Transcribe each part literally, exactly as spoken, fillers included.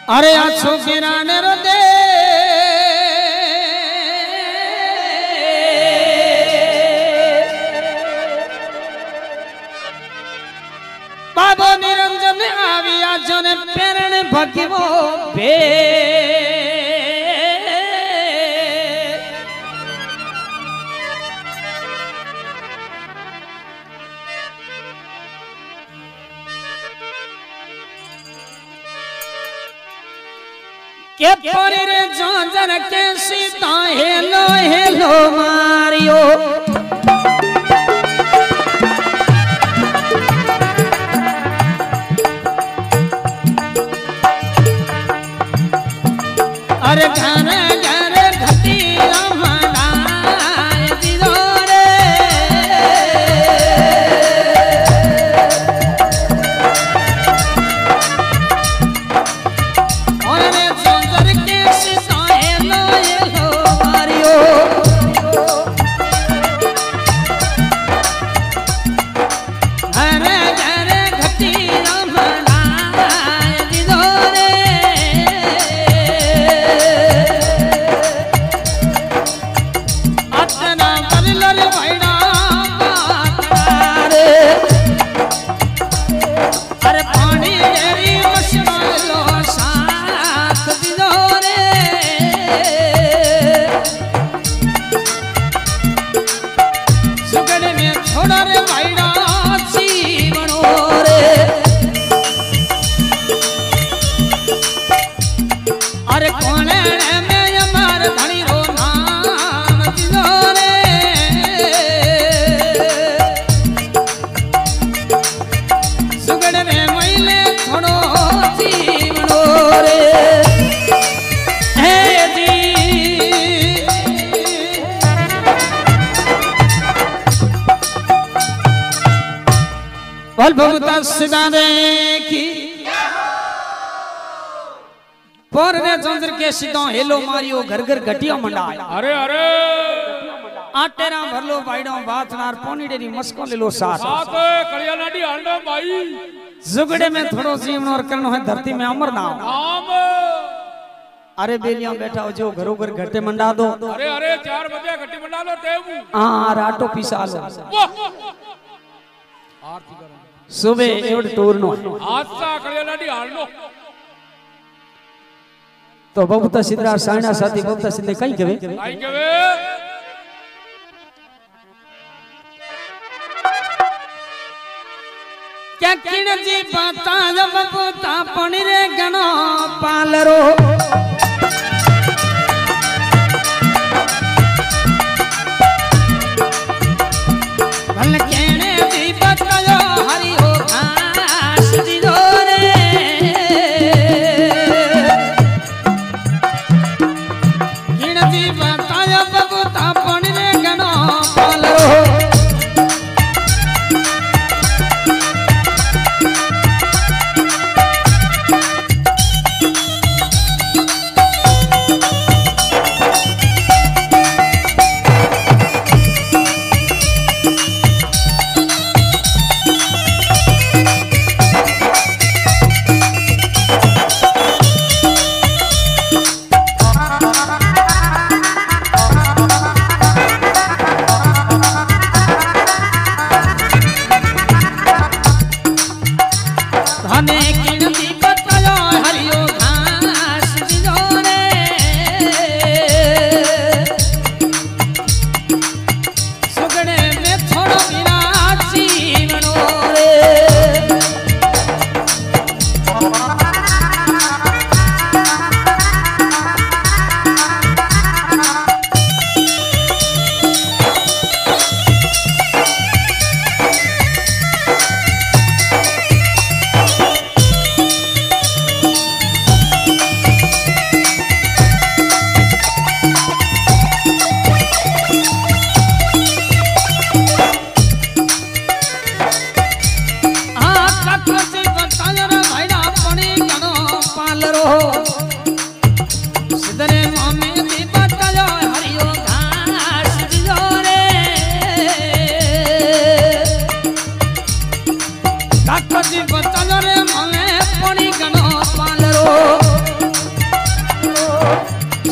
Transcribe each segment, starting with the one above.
अरे अच्छो किराने रो दे बाबो निरंजन आविया जने पेरण भगवो बे के परे रे जोंजर के सीता हेलो हेलो मारियो अरे घन घन घटी रमनाय दिलो रे और रे जोंजर के सीता हेलो हेलो मारियो घन घन घटी रमनाय दिलो रे अरे पानी मेरी मुश्किल लो साथ दिलो रे सुगड़ में छोड़ा रे भाईड़ा जीवनो रे अरे कोने में हमार धनी रो नाम दिलो रे सुगड़ में मैले थोड़ो जीवनो रे हे जी बोल भगवता सिदा देखी पर ने जोंजर के सीधो हेलो मारियो घर घर घटिया मंडाया अरे अरे आटेरा भरलो बाईडो बातनार पोनीडेरी मस्को ले लो साथ साथ कलिया नाडी आंडो भाई जुगड़े में थोड़ो जीवन और करनो है धरती में अमर नाम नाम अरे बेलिया बैठा हो जो घरों घर घटे मंडा दो अरे अरे चार बजे घटी मंडा लो टेबू हां आटो पिसा लो आरती करो सुबह एवड टूरनो आजा कलिया नाडी आंडो तो बबूता सिद्धार साइना साथी बबूता सिद्धे कई केवे कई केवे क्या किण जी बाता जब बबूता पणी रे गणो पालरो भल केणे जी बतायो हरि हो घास दिलो रे किण जी बतायो बबूता पणी रे गणो पालरो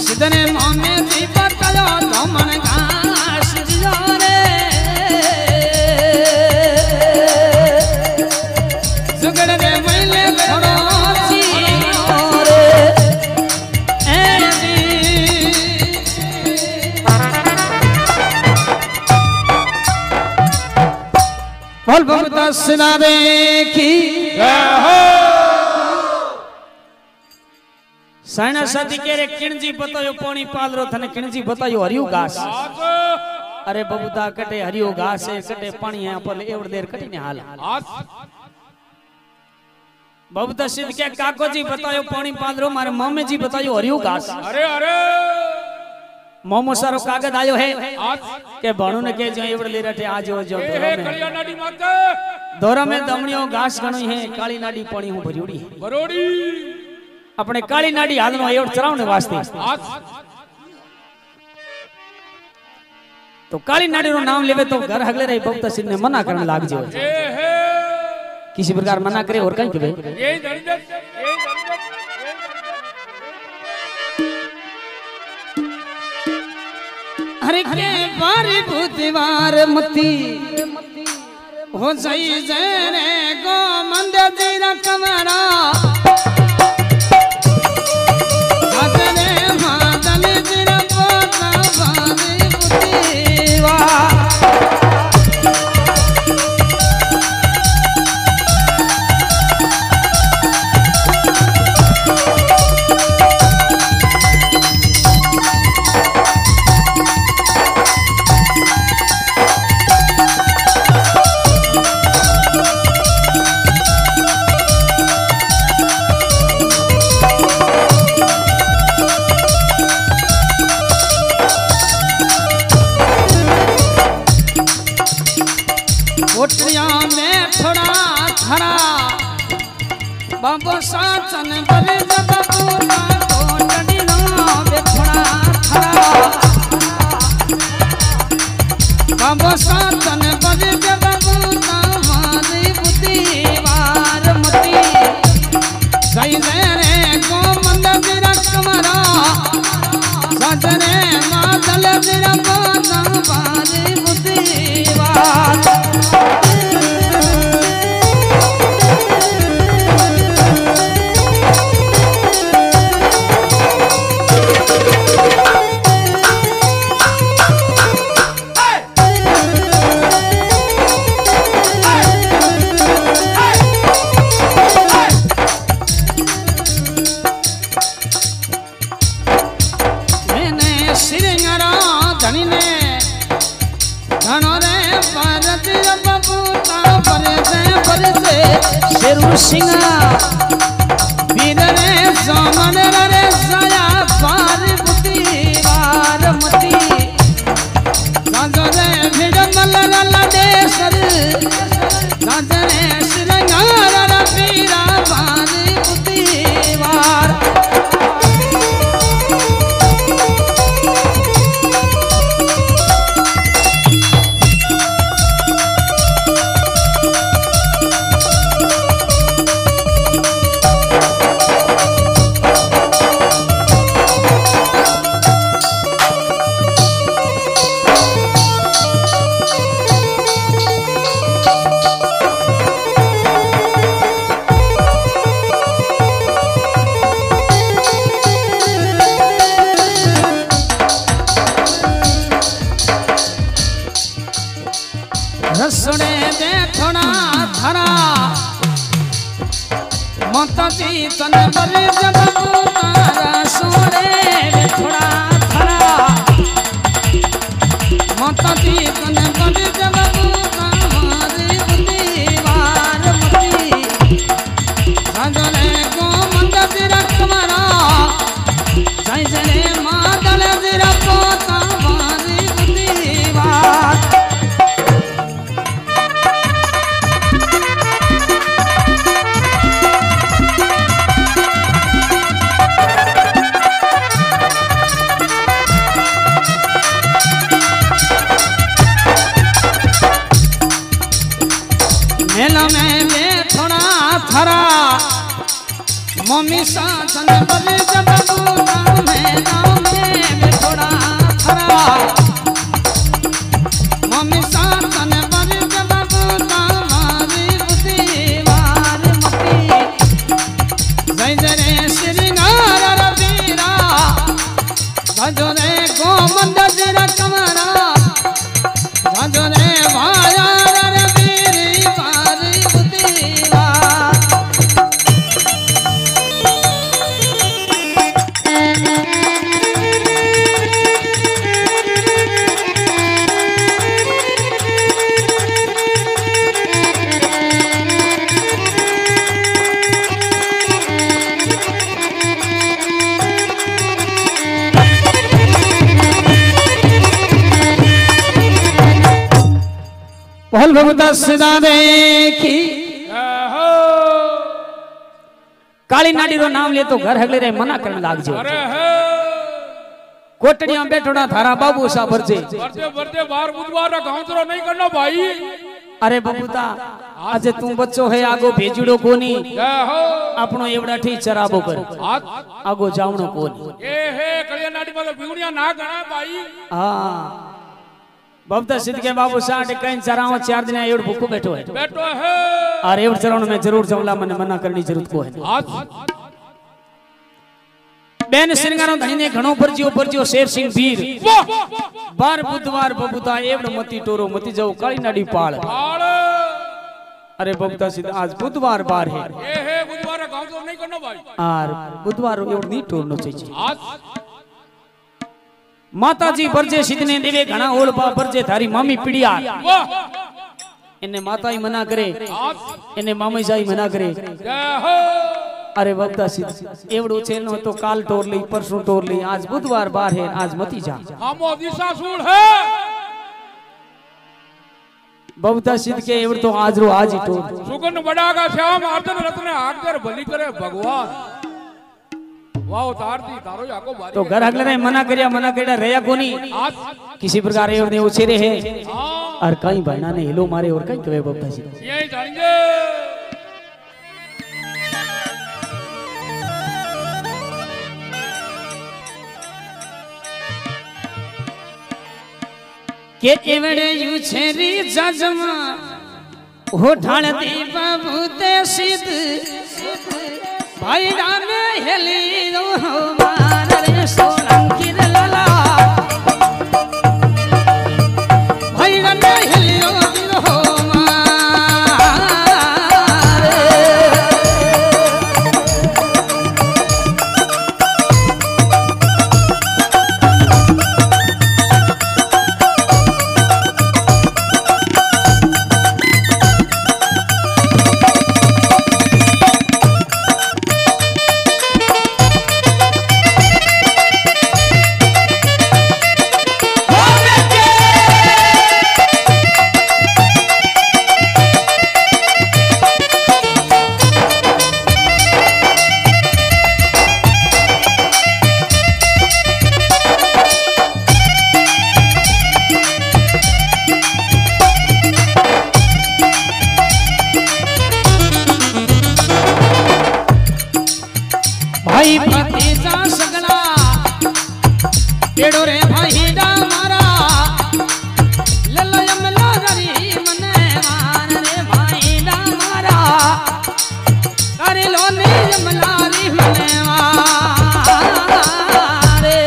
सिद्धने मोमे दीपक कलो तो मन घास दियो रे जुगड़ दे मैले छोड़ो सी रे ए जी बोल भगत सिनारे की जय हो साइना सदी के रे किणजी बतायो पानी पालरो थने किणजी बतायो हरियो घास अरे बबूता कटे हरियो घास है कटे पानी है पर एवड़ देर कटी ने हाल बबूता सिद्ध के काको जी बतायो पानी पालरो मारे मम्मी जी बतायो हरियो घास अरे अरे मोमो सारो कागज आयो है के भणु ने के जो एवड़ ले रटे आज हो जो ए कलिया नाडी माते दोरा में दमणियो घास गणो है काली नाडी पानी हूं भरियोड़ी भरोड़ी अपने काली नाडी हाल नो एवड़ चरावने वास्ते तो काली नाडी रो नाम लेवे तो घर हगले रही बबूता सिंह ने मना करने लाग जो किसी प्रकार मना करे और कहीं कहे ये दरिद्र ये दरिद्र हरे के बारी बुधवार मती हो जाई जरे गो मंदिर तेरा कमरा आदरे मादल तेरा पोता बारी बुधवा बाबो साचन बल जब पूरा कोटड़ी नो बेथड़ा थड़ा बाबो साचन बल जब पूरा मारी बुद्धि वार मती सही रे को मंद तेरा कमरा साजने मादल तेरा पोता मारी बुद्धि वार सिंह वीर रे सोमन रे सया पार बुद्धि वार मती साजो रे भिड़ मल ला देसर साजो रे श्रृंगार रा पीरा पार बुद्धि वार रसोड़े दे थोड़ा धरा मत जीतन पर जब तारा सोड़े दे थोड़ा धरा मत जीतन पर जब तारी बुद्धि वार मती साजने को मंद तेरा कमरा साजने मादल तेरा पोता मारी बुद्धि वार मम्मी सासन बल जब में नाम भल भगवता सदा देखी काली नाडी रो नाम ले तो घर हगले रे मना करने लाग जो कोटड़िया बैठोड़ा थारा बाबू सा भरजे भरते भरते बार बुधवार का घांसरो नहीं करना भाई। अरे बबूता आज तू बच्चो है आगो भेजुड़ो कोनी अपनो एवड़ा ठीक चराबो कर आगो जावणो कोनी ए हे कलिया नाडी में तो बिगुड़िया ना गणा भाई। हां बबूता सिद्ध के बाबू साठ कहीं चराओ चार दिन एवड़ भूखो बैठो है बैठो है और एवड़ चराउन में जरूर जमला मने मना करनी जरूरत को है। बेन सिंगारो धनी ने घणो परजियो परजियो शेर सिंह वीर बार बुधवार बबूता एवड़ मती टोरो मती जाओ काली नाडी पाल। अरे बबूता सीधा आज बुधवार बार है ए हे बुधवार का घांसरो नहीं करना भाई। और बुधवार एवड़ नहीं टोरनो चाहिए आज माता जी बरजे सिद्धने देवे घणा ओल बा बरजे थारी मामी पीड़िया इन्हें माता ही मना करे इन्हें मामी जाई मना करे। अरे बबूता सिद्ध एवड़ो छेलनो तो काल टोर ली परसों टोर ली आज बुधवार बार है आज मती जा हमो दिशा सूल है बबूता सिद्ध के एवड़ तो आज रो आज ही टोर सुगन बड़ा का श्याम आर्दन रत्न आकर भली करे भगवान वाओ तारती तारो याको बारी तो घर अगले ने मना करिया मना करिया रेया कोनी किसी प्रकार एवड़ ने उछेरे है और कहीं बहना ने हिलो मारे और कहीं कवे बबूता सिद्ध यही जानेंगे के एवड़े यू छेरी जजमा हो ढाल दी बाबू ते सिद्ध भाई राम हेली रो मार रे सोलंकी लला भाई राम हेली रो भाई भतीजा सगला एड़ो रे भाई डा मारा लल्लो यमला गरी मने मान रे भाई डा मारा अरे लोने यमला री मने मारे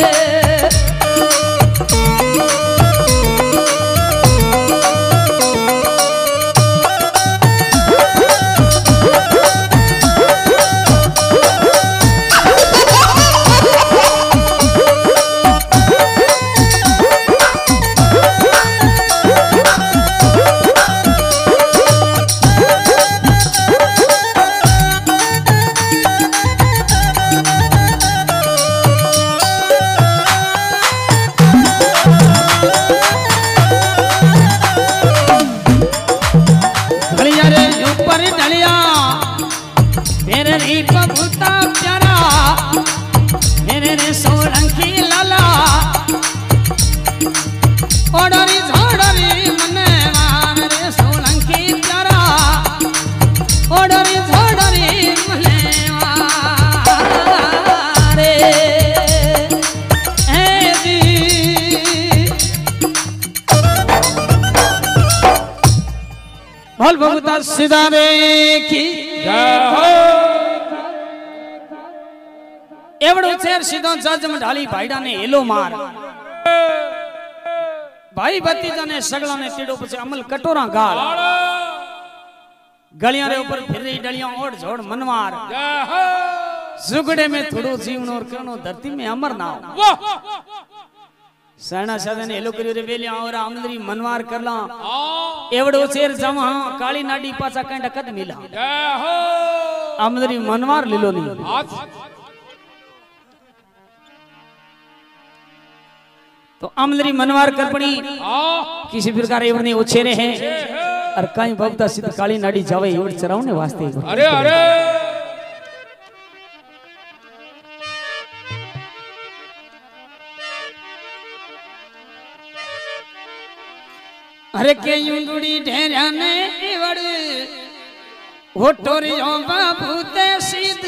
बबूता प्यारा मेरे रे सोलंकी लाला ओडरी झोडरी मने मान रे सोलंकी प्यारा ओडरी झोडरी मने रे ए दी भल बबूता सीधा देखी एवड़ो शेर सीधो जज में ढाली भाईडा ने हेलो मार भाई भतीजा ने सगला ने टेड़ो पछे अमल कटोरा गाल गलियां रे ऊपर फिर रही डलियां ओढ़ झोड़ मनवार जुगड़े में थोड़ो जीवन और कनो धरती में अमर ना सैना साधे ने हेलो करियो रे बेलिया और आमंदरी मनवार करला एवड़ो शेर जमा काली नाडी पासा कंड कद मिला आमंदरी मनवार लीलो नहीं तो अमलरी मनवार करपणी किसी प्रकार एवं उछेरे हैं और कहीं भक्ता सिद्ध काली नाड़ी जावे एवढ चराव ने वास्ते अरे अरे अरे के युंगुड़ी ढेरा ने एवड़ वो टोरियो बाबू ते सिद्ध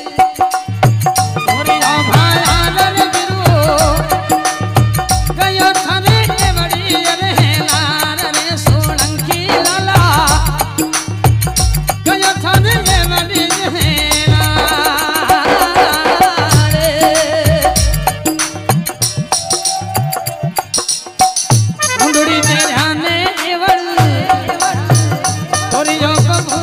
टोरियो भाया रे बिरो गयो थाने एवड़ी रे लार रे सोलंकी लाला गयो थाने एवड़ी रे मुंडड़ी ढेरा ने एवड़ टोरियो बाबू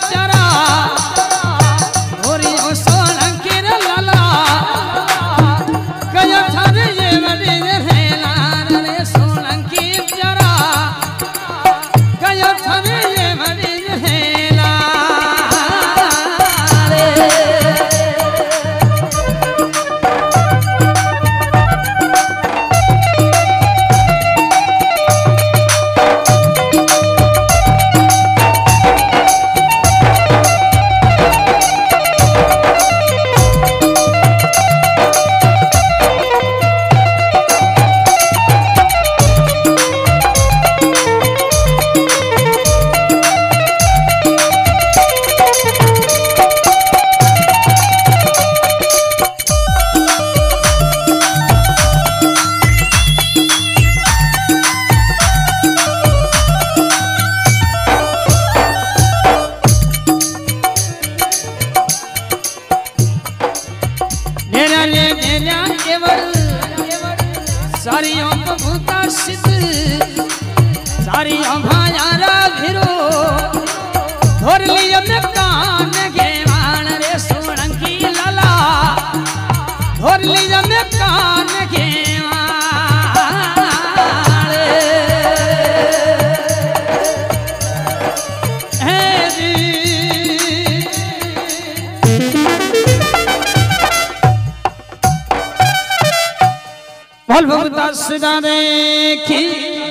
सारियों को भूता सिद्ध सारियों भायारा भिरो धोर लियो में कान घेवान रे सोलंकी लाला धोर लियो में कान घेवान हे जी बोल भगता सदा देखी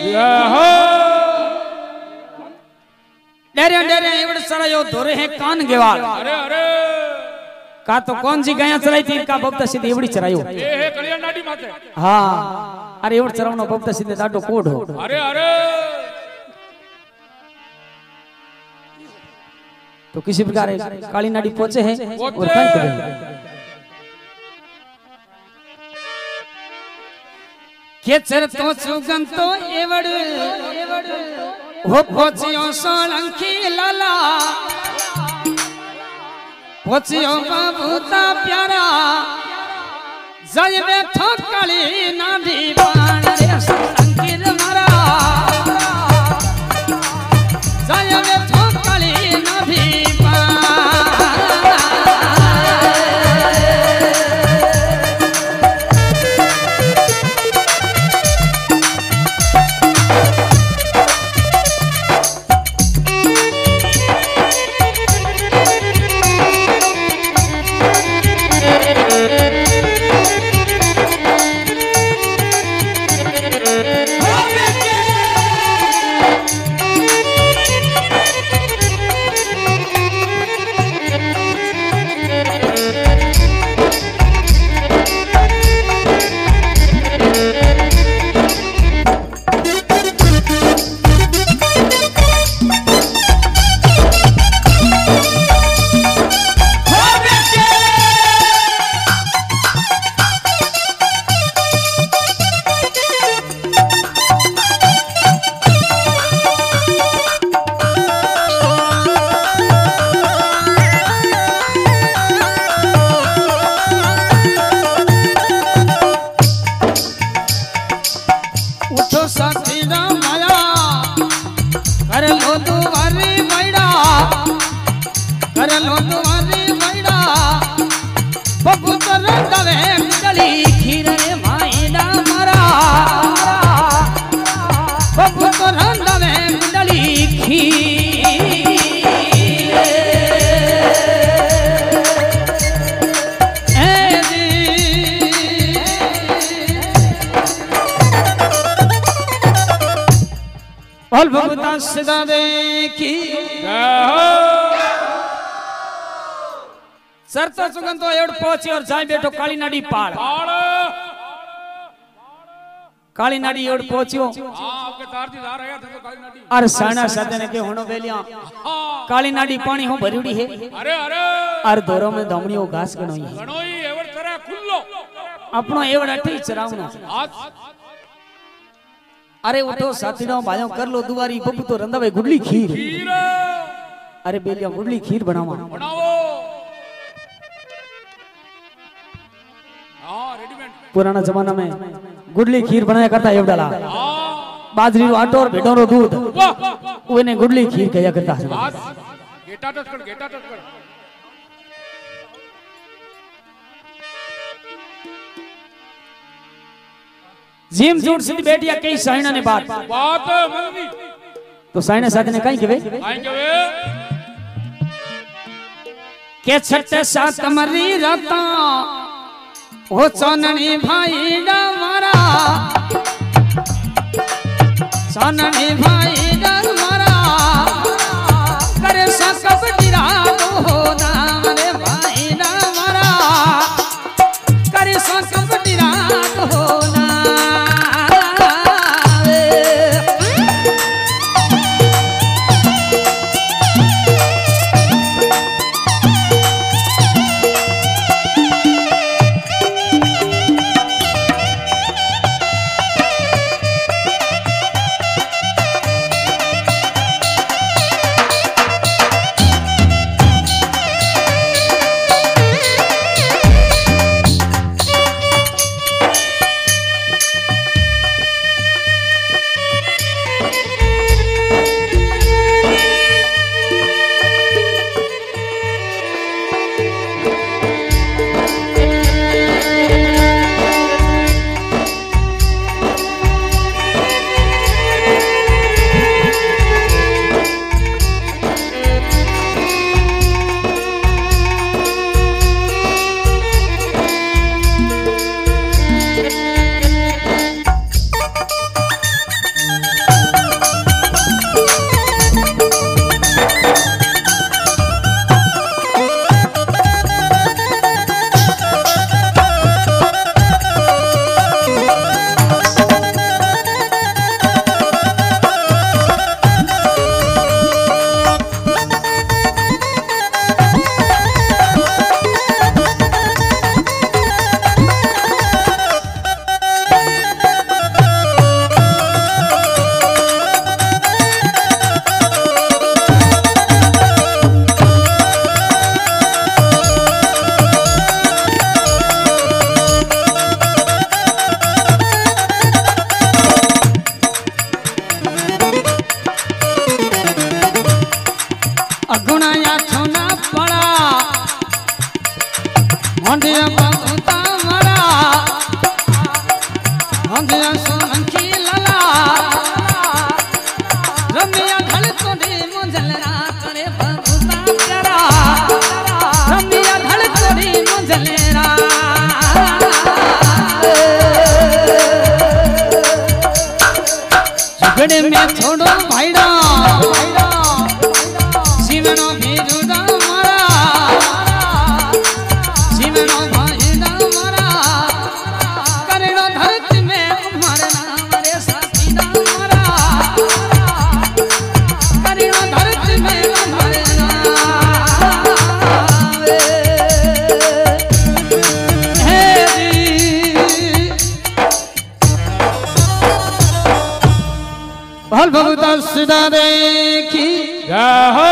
डेरे डेरे एवढ सरायो धोरे है कान गेवाल अरे अरे का तो कौन सी गया चराई थी का भक्ता सिद्धि एवढी चरायो ये है कलिया नाडी माते हाँ अरे एवढ चरावनो भक्ता सिद्धि दाडो कोड हो अरे अरे तो किसी प्रकार काली नाडी पहुंचे है और कहीं करे केचर तो सुगम तो एवड़ हो पहुंचियो सोलंकी लाला पहुंचियो बाबूता प्यारा जय बैठो काली नाडी बाण रे सोलंकी मारा जय बैठो काली नाडी और भगवता सदा देखी सर तो सुगंध तो एवढ पहुंची और जाए बैठो काली नाडी पाड़ काली नाडी एवढ पहुंचियो आपके तारती जा रहे थे तो काली नाडी अरे साना साधने के होनो बेलिया काली नाडी पानी हो भरियोड़ी है अरे अरे अरे दोरो में दमड़ियो घास गणोई है गणोई एवढ चरा खुल्लो अपनो एवढ अठी चरावनो अरे उठो साथीड़ो भाइयों कर लो दुआरी बबू तो रंधावे गुडली खीर खीर अरे बेलिया गुडली खीर बनावा बनाओ हां रेडीमेड पुराना जमाना में गुडली खीर बनाया करता है डाला बाजरी रो आटो और भेड़ों रो दूध उन्हें गुडली खीर कहा करता है गेटा टच कर गेटा टच कर जिम जूट सिद्ध बेटिया कई साइना ने बात बात मंदी तो साइना साथ ने कहीं केवे कहीं केवे के छठे सात कमरी रता ओ सोननी भाई डमरा सोननी भाई डमरा करे सा कबड्डी रातो हो दामरे भाई डमरा करे सा कबड्डी रातो हो ना में छोड़ो भाईड़ा शिवनो भीरुदा मारा शिवनो भाईड़ा मारा करेनो धरती में हमारे नाम रे साथी ना मारा करेनो धरती में हमारे नाम हे भल भगवता सदा देखी जय हो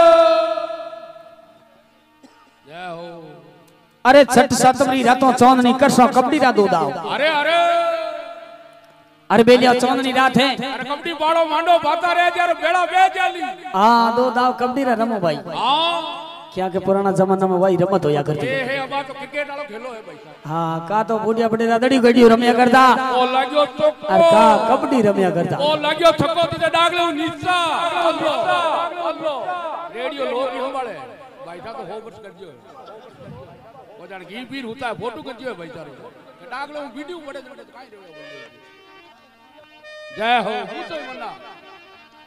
जय हो। अरे छठ सातमरी रातों चौंदनी करसो कबड्डी रा दो दाव अरे अरे अरे बेलिया चौंदनी रात है अरे कबड्डी बाड़ो मांडो बाता रे यार बेड़ा बे जाली हां दो दाव कबड्डी रा रमो भाई हां क्या के पुराना जमाना में वही रमत होया करती ए है अब तो क्रिकेट वालो खेलो है भाई साहब हां का तो बुढ़िया बड़ेरा दड़ी गड्डी रम्या करता ओ लाग्यो तो अरे का कबड्डी रम्या करता ओ लाग्यो थको ते डागले नीचा अल्लो अल्लो रेडियो लो नहीं संभाले भाई साहब तो हो बस कर दियो वो जान घी पीर होता है फोटो कर दियो भाई साहब डागले वीडियो बड़े बड़े काई रे जय हो पूछो मन्ना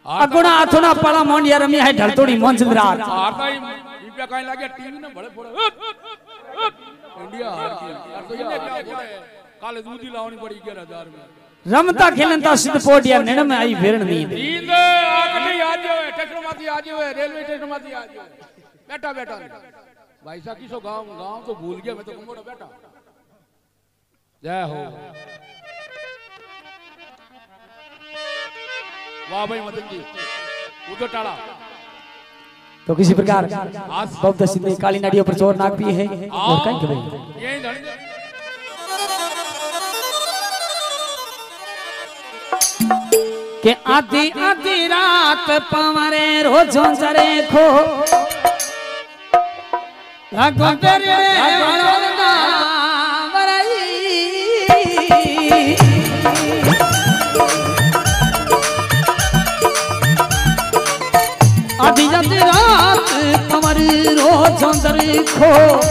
अगुणा आथुना पाला मोंडिया रमी है ढलतोड़ी मोंजरात हारता ही इंडिया काई लागे टीवी ने बड़े फोड़े इंडिया हार गई यार तो ये क्या फोड़े काले दूधी लावनी पड़ी ग्यारह हज़ार में रमता खेलता सिद्ध पोडिया निण में आई भेरण नींद नींद आके नहीं आ जाओ स्टेशन माती आ जाओ रेलवे स्टेशन माती आ जाओ बैठा बैठा भाई साहब किसो गांव गांव तो भूल गया मैं तो कमोड़ा बैठा जय हो वाह भाई मदन जी उधर टाड़ा तो किसी प्रकार बहुत सिद्ध काली नाड़ियों पर चोर नाग भी है और कहीं के भाई यही धड़ के आधी आधी रात पवरे रोजों जरे खो लागो तेरे वरना वरई आधी आधी रात पवरे रोजों जरे खो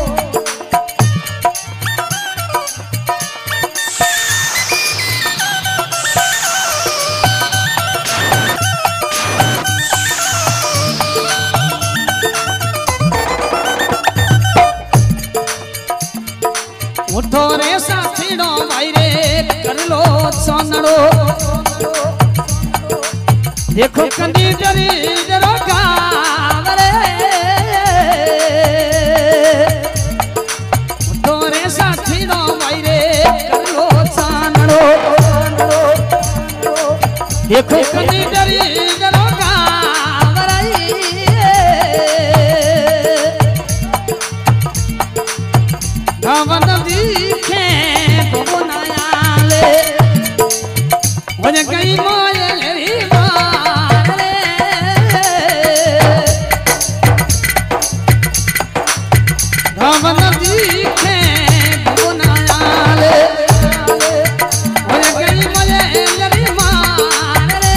उठो रे साथीड़ो भाई रे कर लो सोनड़ो देखो कंदी डरी डरो गाव रे उठो रे साथीड़ो भाई रे कर लो सोनड़ो देखो कंदी डरी डरो गाव रे गावन दिखे बोनायाले वने कई मोले री मारे गावन दिखे बोनायाले वने कई मोले री मारे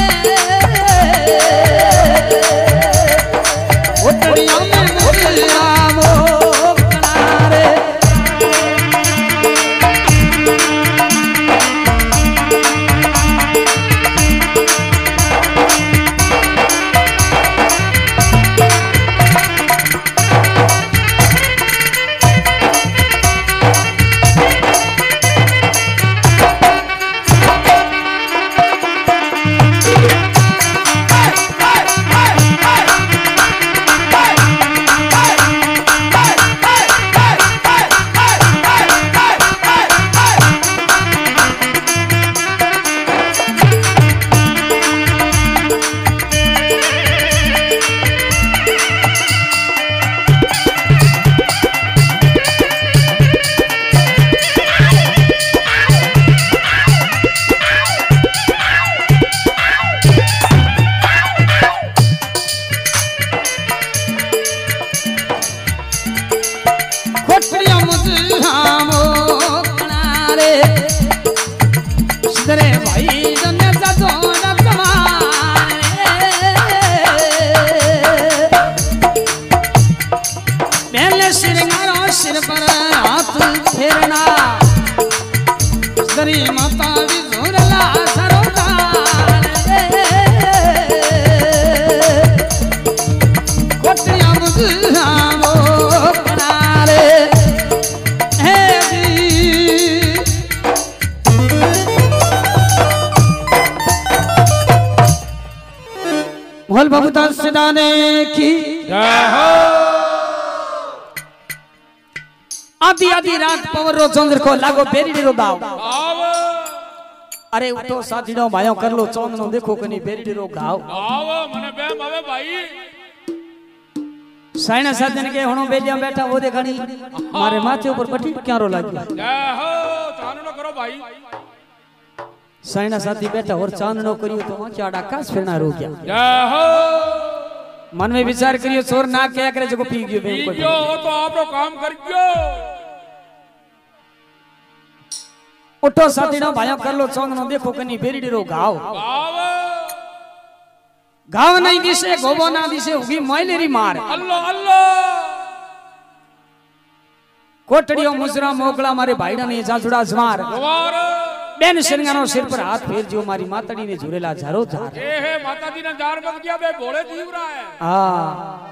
उतरियों में मुलामो कनारे मोहल बाबू दास सिदाने की आधी आधी रात पवरो चंद्र को लागो बेरी रो गाव अरे उठो साथीड़ो भाइयों कर लो चंद्र नो देखो कनी बेरी रो गाव आव मने बेम आवे भाई साइना साधन के हणो बेलिया बैठा वो देखणी मारे माथे ऊपर पट्टी क्या रो लागी जय हो चांदनो करो भाई साइना साथी बैठा और चांदनो करियो तो क्या डाकास फिरना रो गया जय हो मन में विचार करियो चोर ना क्या करे जो पी गयो बेम को पी गयो तो आपरो काम कर गयो उठो साथीड़ो भाइयों कर लो चंदनो देखो कनी बेरी रो गाव गाव गाव नहीं दिसे गोबो ना दिसे उगी मैलेरी मार अल्लाह अल्लाह कोटड़ियों मुजरा मोगला मारे भाईड़ा ने जाजुड़ा जवार બેન શણગારો સિર પર હાથ ફેરજો મારી માતાડીને ઝુરેલા ઝારો ઝાર એ હે માતાજીને ઝાર મત ગયા બે ભોળે જીવરા હે હા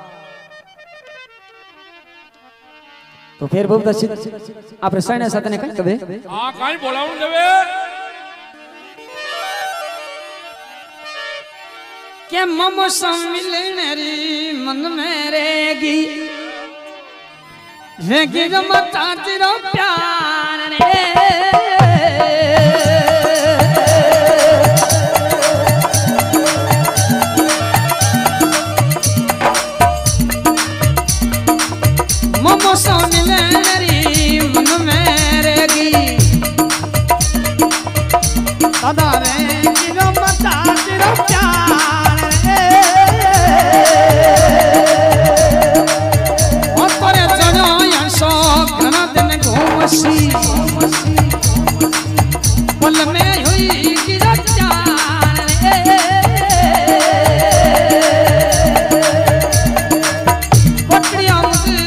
તો ફેર બહુ દસિત આપણે સાઈના સાથેને કઈ કબે હા કાઈ બોલાવું દેવે કે મમ સંમિલનરી મન મેરેગી રેગી રમતા તેરો પ્યાર રે मम संमिलनरी मन मेरेगी सदा रेगी रमता तेरो प्यार रे ओ तोरे जनो यशो घना दिन घूमसी पल में हुई गिरफ्तार रे कोटड़िया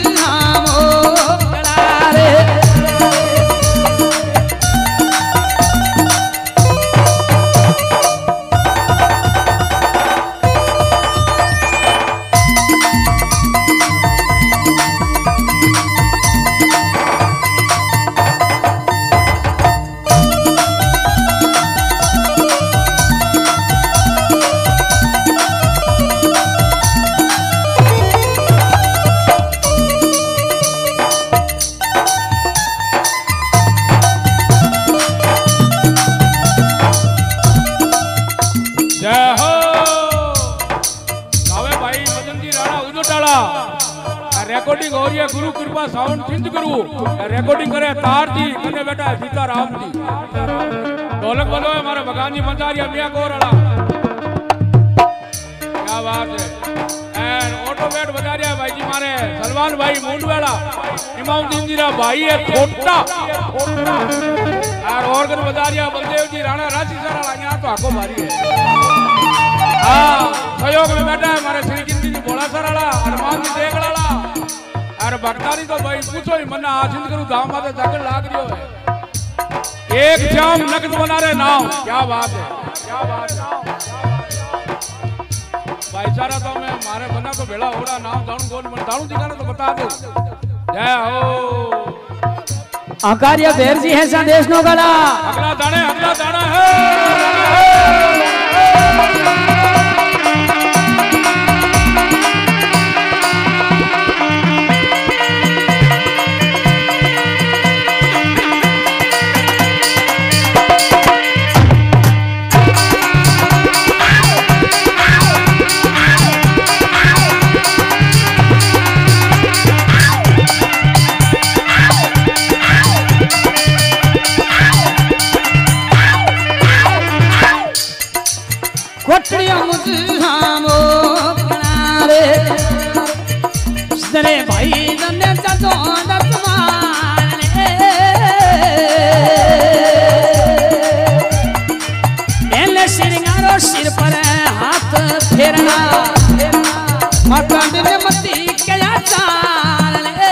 रेकॉर्डिंग हो रही है गुरु कृपा साउंड चिंत गुरु रेकॉर्डिंग करे तार जी कने बेटा सीता राम जी ढोलक बोलो है हमारे भगवान जी मंदारिया मियां गोरला क्या बात है एंड ऑटो बैट बजा रहा है भाई जी मारे सलमान भाई मुंडवेला इमामुद्दीन जी रा भाई है छोटा और ऑर्गन बजा रहा बलदेव जी राणा राशि सराला यहां तो आको मारी है हां सहयोग में बैठा है हमारे श्री गिनती जी बोला सराला हनुमान जी देगड़ाला अरे भक्तारी तो भाई पूछो ही मन्ना आसिंद करू धाम माते जाकर लाग रियो है एक जाम नगद बना रहे नाम क्या बात है क्या बात है भाईचारा तो मैं मारे बना तो भेड़ा होड़ा नाम जाणू गोल मन दाणू दिखाने तो बता दो जय हो आकार्य भेर जी है संदेश नो गला अगला दाने अगला दाना है कोटड़िया मुझामो किनारे सरे भाई दने जदो दतमान एले सिरंगारो सिर पर हाथ फेरना माता ने मती क्या चाल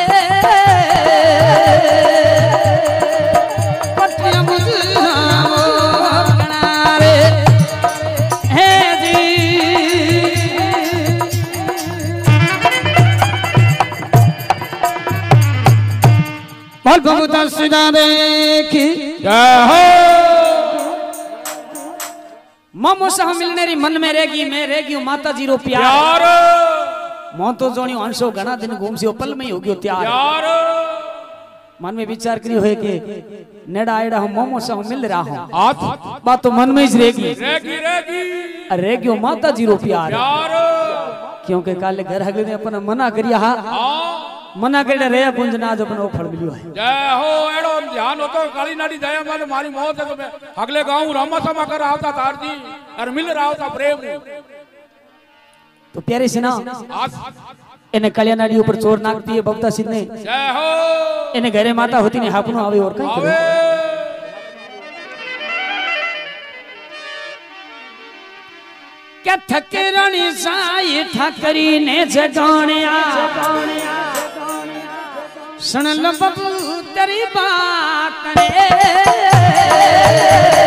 कोटड़िया मुझामो किनारे बोल भगवता सीधा देखी ममो सह मिलनेरी मन में रहेगी मैं रहेगी माता जी रो प्यार मो तो जोनियो हंसो घना दिन घूमसियो पल में ही हो गयो त्यार मन में विचार करी होए के नेड़ा आएड़ा हम मोमो सह मिल रहा हूं बात तो मन में ही रहेगी रहेगी रहेगी रहेगी माता जी रो प्यार क्योंकि काले घर हगे ने अपना मना करिया हा मना करे रे कुंज नाज अपन ओ फल मिलियो है जय हो एड़ो ध्यान हो तो काली नाडी दया माने मारी मौत है तो मैं अगले गांव रामा समा कर आवता तार जी और मिल रहा होता प्रेम तो प्यारे से ना इने कल्याण नाडी ऊपर चोर नाखती है भक्ता सिद्ध ने जय हो इने घरे माता होती ने हापनो आवे और कई करे क्या थकरानी साई ठकरी ने जगाणिया सुन लो बबू तेरी बात रे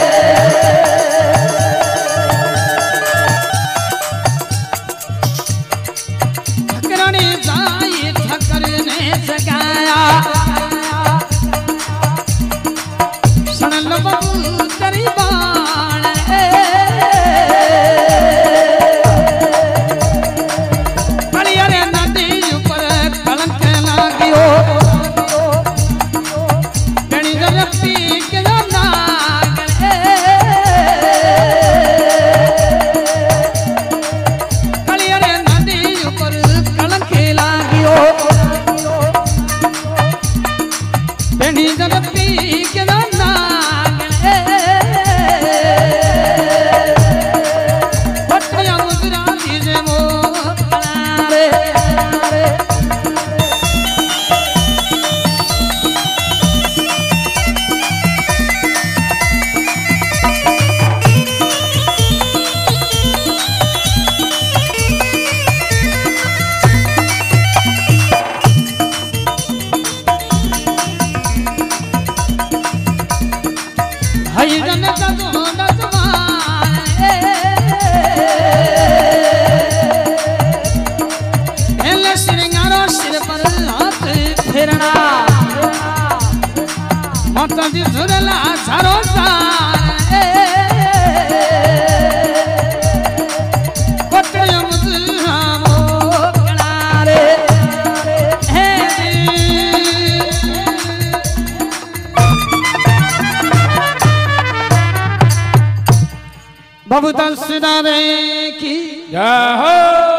सिदारे की जय हो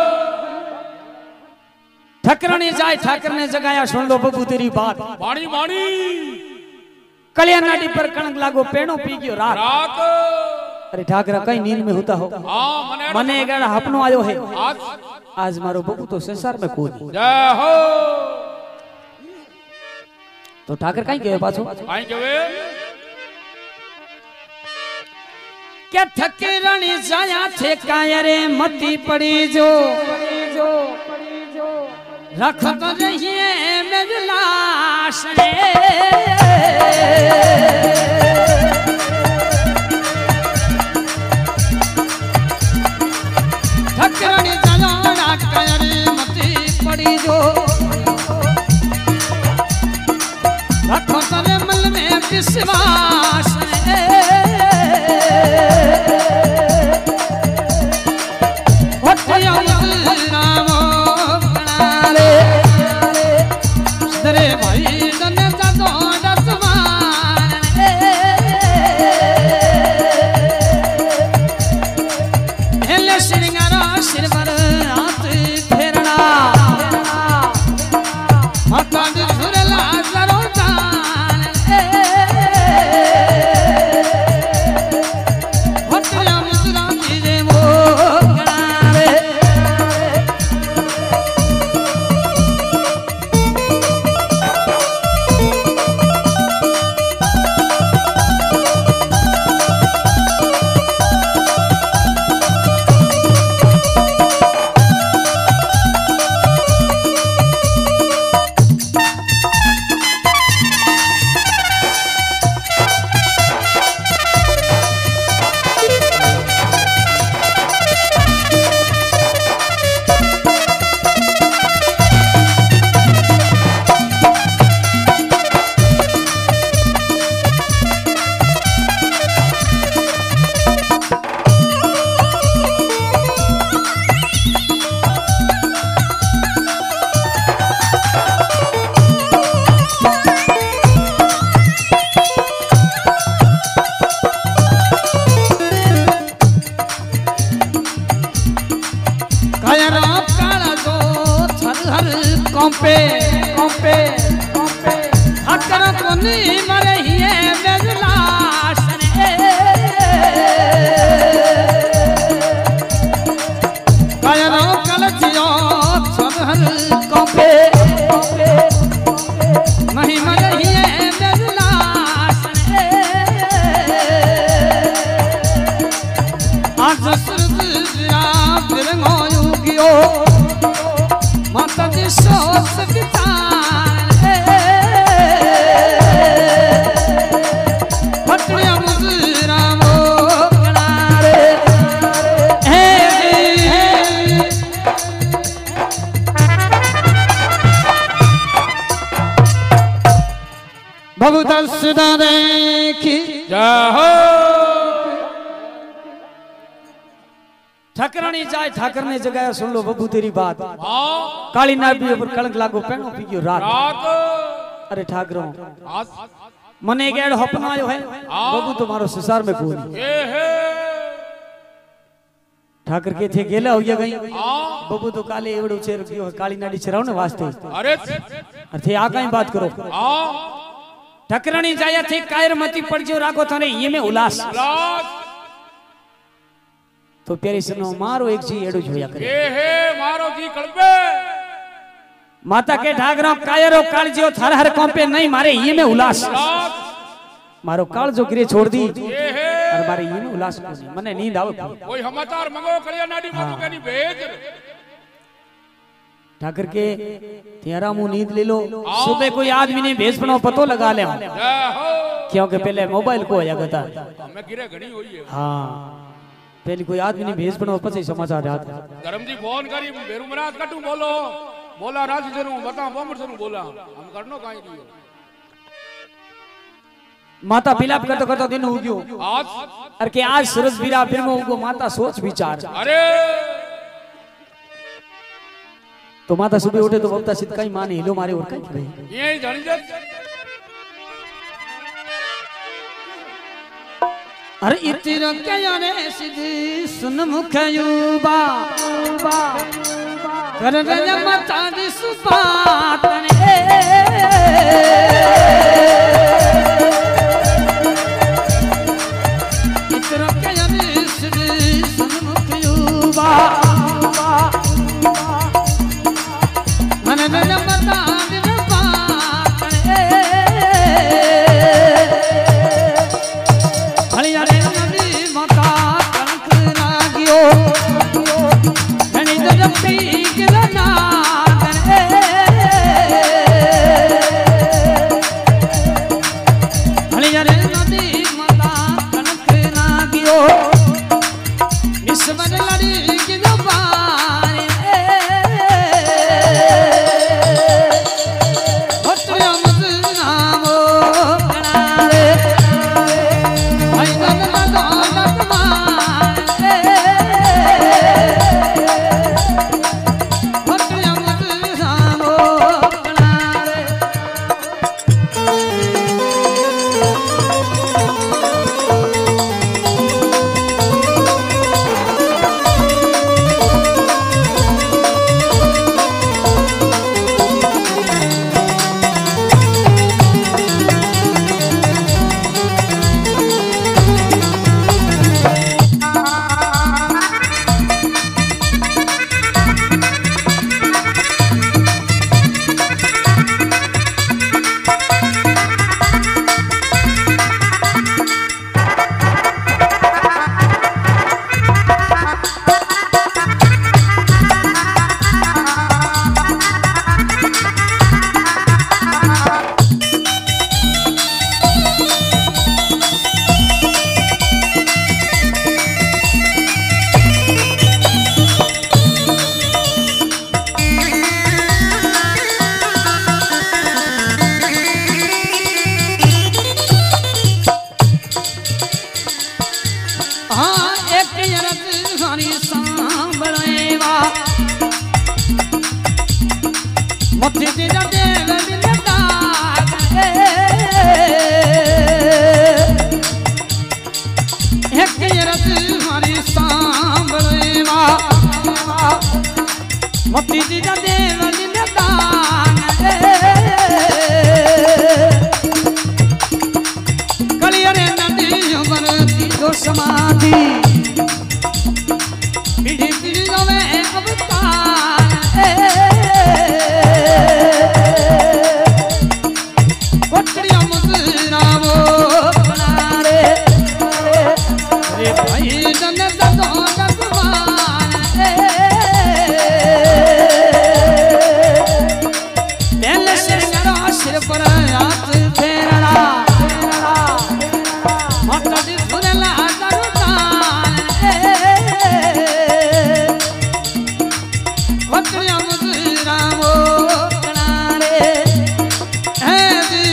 ठकरने जाए ठाकर ने जगाया सुन लो बबू तेरी बात वाणी वाणी कल्याण नाडी पर कणक लागो पेणो पी गयो रात रात अरे ठाकरा कई नींद में होता हो हाँ मने मने एक हपनो आयो है आज आज मारो बबू तो संसार में कोई जय हो तो ठाकर कई गयो पाछो काई केवे क्या ठकरने जाया थे कायरे मती पड़ी जो रख तो रहिए मेरी लाश रे ठकरने जाया कायरे मती पड़ी जो रख तो रे मन में विश्वास रे कंपे कंपे कंपे हकर कोनी मरे हिए बेजलास रे कायरो कलजियो छहर कंपे कंपे नहीं मरे हिए बेजलास रे आज सुरजिया फिर गोयू गियो माता जी सोच विचार फटया मुजरा वो किनारे हे बाबू दस देखी जय हो ठकरानी जाए ठाकर ने जगाया सुन लो बबू तेरी बात हाँ काली नाभी पर कलंक लागो पेणो पी गयो रात रात अरे ठाकरो आज मने गेड़ हपन आयो है बबू तुम्हारो संसार में कोई हे हे ठाकर के थे गेला हो गई हाँ बबू तो काले एवड़ो चेर गयो काली नाडी चराव ने वास्ते अरे थे आ कई बात करो हाँ ठकरानी जाया थे कायर मती पड़ जो राखो थाने ये में उल्लास रात तो प्यारी सुनो मारो एक जी एड़ो जोया करे हे हे मारो जी कड़बे माता के ठाकरो कायरो कालजियो थर हर कंपे नहीं मारे ये में उल्लास रात मारो काल जो गिरे छोड़ दी हे हे और मारे ये में उल्लास को मने नींद आवे कोई समाचार मंगो कलिया नाडी मातो के नहीं भेज ठाकर के तेरा मुंह नींद ले लो सुबह कोई आदमी ने भेज बनाओ पतो लगा ले जय हो क्योंकि पहले मोबाइल को होया करता मैं गिरे घणी हुई है हाँ पहले कोई आदमी ने भेज बनाओ पछी समाचार रात धर्म जी फोन करी बेरू मराज कटू बोलो बोला राजी जरू बता बोमर जरू बोला हम करनो काई दियो माता बिलाप करतो करतो दिन हो गयो आज अरे के आज सूरज बीरा फिर में उगो माता सोच विचार अरे तो माता सुबह उठे तो बबता सिद्ध कई माने हिलो मारे और कई करे ये जानी जत अरे इतिर क्या रे सिद्धि सुन मुखयुबा कर रे माता दी सुपातन इतिर क्या रे सिद्धि सुन मुखयुबा मन रे माता दी सुपातन हलिया रे नदी माता कनक नागियो धनी जपी गिरना हलिया रे नदी माता कनक नागियो विश्वर लड़ी गिरो बारे भट्टिया मत नामो कनारे भाई दादा दादा मारे भट्टिया मत नामो कनारे हाँ एक यरत सारी सांबरेवा मथि तेरा देव दिलता एक यरत सारी सांबरेवा मथि तेरा देव दिलता कलियरे नदी युवरती जो समाधि पीढ़ी पीढ़ी में अवतार कोठरिया मुद्रावो बनारे रे भाई जन दो जगमान तेल सिर करो सिर पर हाथ फेरना माता दी सुरला करुतान कोठरिया मुद्रावो बनारे है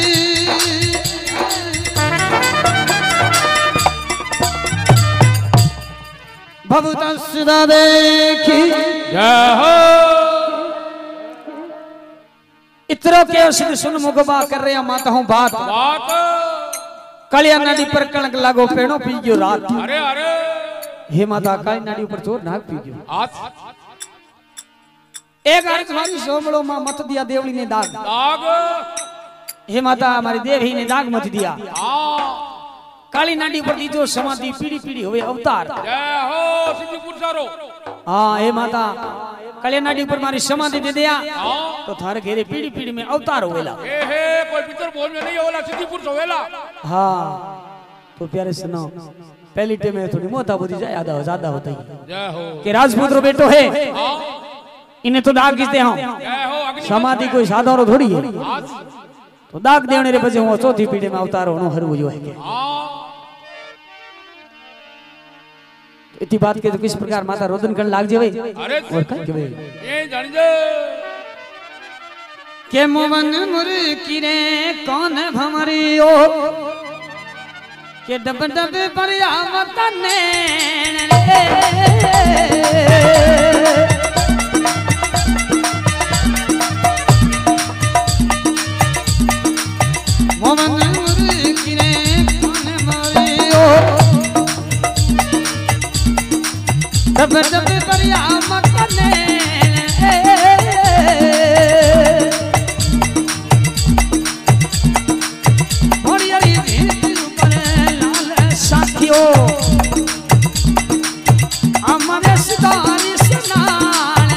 भवत सदा देखी जय हो इतरो के सिद्ध सुन मुगबा कर रहा माता हूँ बात बात कालिया नदी पर कणक लागो पेड़ो पी गयो रात अरे अरे हे माता काली नदी ऊपर चोर नाग पी गयो आज एक अर्थ वाली सोमड़ो मां मत दिया देवली ने दाग दाग हे माता हमारी देवी ने दाग मत दिया हाँ काली नदी पर दीजो समाधि पीढ़ी पीढ़ी होवे अवतार जय हो सिद्धिपुर सारो हाँ हे माता काली नदी पर मारी समाधि दे दिया हाँ तो थारे घेरे पीढ़ी पीढ़ी में अवतार होवेला हे हे कोई पितर बोल में नहीं होला सिद्धिपुर से होवेला हाँ तो प्यारे सुनो पहली टे में थोड़ी मोता बुद्धि जाए आधा ज्यादा होता ही जय हो कि राजपूत रो बेटो है हाँ इन्हें तो दाग किसते हम जय हो अग्नि समाधि कोई साधारण थोड़ी है आज तो दाग देने रे बजे हूँ चौथी पीढ़ी में अवतार होनो हर जो है के हाँ तो इतनी बात के तो किस प्रकार माता रोदन कर लाग जेवे अरे और कह के ये जान जे के मोवन मुर किरे कौन भमरियो के डब डब पर आवत नैन मोवन मुर किरे कौन भमरियो जब जब परिया मकने मोरियरी भीतर पर लाल साखियो हमारे सितारी स्नान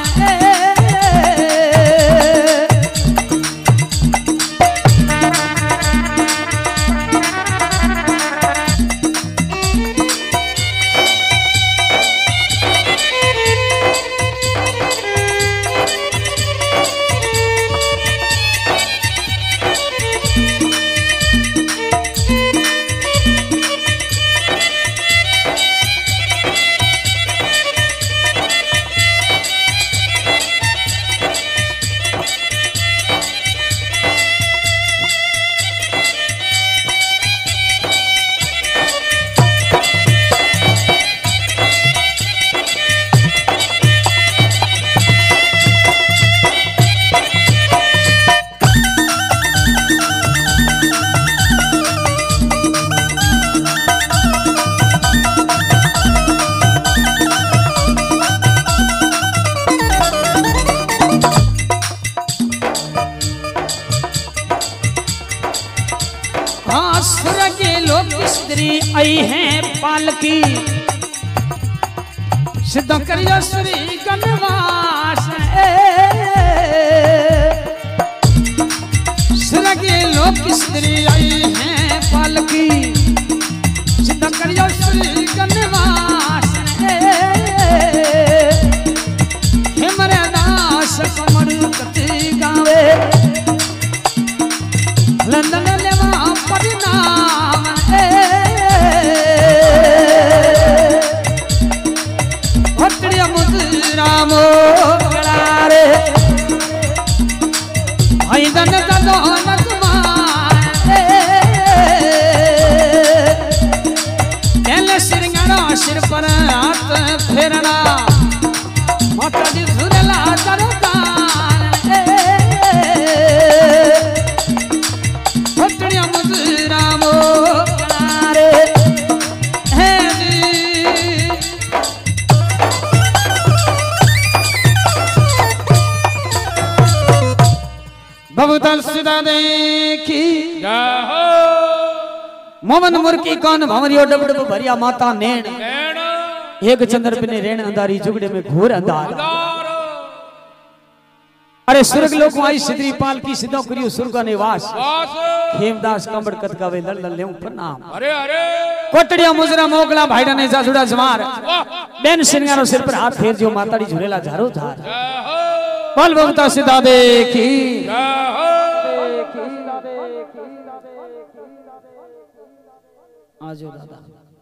आई है पालकी सिद्ध करियो श्री गणवास के लोक स्त्री आई है पालकी सिद्ध करियो श्री गणवास हेमरे दास कमर कति गावे लंदन लेवा परिणाम रामो गलारे भाई दन दो नकुमार सिरंगारा सिर पर हाथ फेरना माता जी झुरला दरबार भक्तिया मुझ रामो गलारे भवतल सिदा देखी मोमन मुर्की कौन भंवरियो डब डब भरिया माता नेण एक चंद्र बिने रेण अंधारी जुगड़े में घोर अंधार अरे स्वर्ग लोक आई सिद्धि पाल की सिद्धो करियो स्वर्ग निवास खेमदास कंबड़ कत गावे लल लल लेऊ प्रणाम अरे अरे कोटड़िया मुजरा मोगला भाईडा ने जाजुड़ा जमार बेन सिंगारो सिर पर हाथ फेर जो माताड़ी झुरेला झारो झार बल भवता सिदा देखी आजो दादा।